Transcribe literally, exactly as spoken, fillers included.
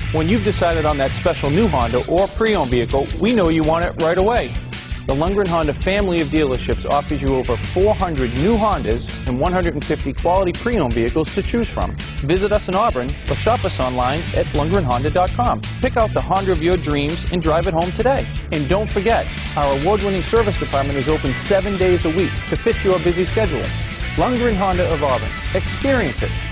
When you've decided on that special new Honda or pre-owned vehicle, we know you want it right away. The Lundgren Honda family of dealerships offers you over four hundred new Hondas and one hundred fifty quality pre-owned vehicles to choose from. Visit us in Auburn or shop us online at lundgren honda dot com. Pick out the Honda of your dreams and drive it home today. And don't forget, our award-winning service department is open seven days a week to fit your busy schedule. Lundgren Honda of Auburn. Experience it.